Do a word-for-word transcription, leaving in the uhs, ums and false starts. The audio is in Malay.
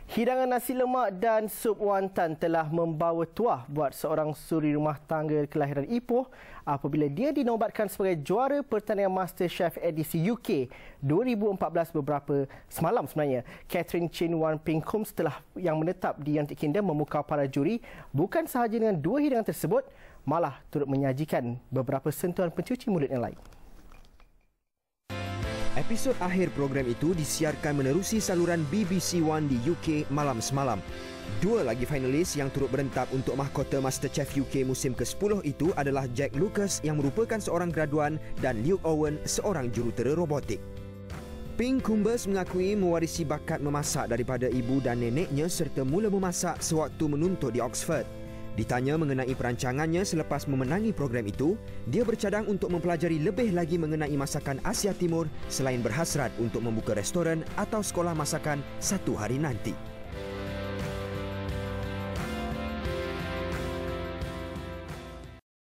Hidangan nasi lemak dan sup wonton telah membawa tuah buat seorang suri rumah tangga kelahiran Ipoh apabila dia dinobatkan sebagai juara pertandingan MasterChef edisi U K dua ribu empat belas beberapa semalam sebenarnya. Catherine Chin Wan Ping Kum setelah yang menetap di United Kingdom memukau para juri bukan sahaja dengan dua hidangan tersebut, malah turut menyajikan beberapa sentuhan pencuci mulut yang lain. Episod akhir program itu disiarkan menerusi saluran B B C One di U K malam semalam. Dua lagi finalis yang turut berentap untuk mahkota MasterChef U K musim ke sepuluh itu adalah Jack Lucas yang merupakan seorang graduan dan Luke Owen seorang jurutera robotik. Ping Kumbers mengakui mewarisi bakat memasak daripada ibu dan neneknya serta mula memasak sewaktu menuntut di Oxford. Ditanya mengenai perancangannya selepas memenangi program itu, dia bercadang untuk mempelajari lebih lagi mengenai masakan Asia Timur selain berhasrat untuk membuka restoran atau sekolah masakan satu hari nanti.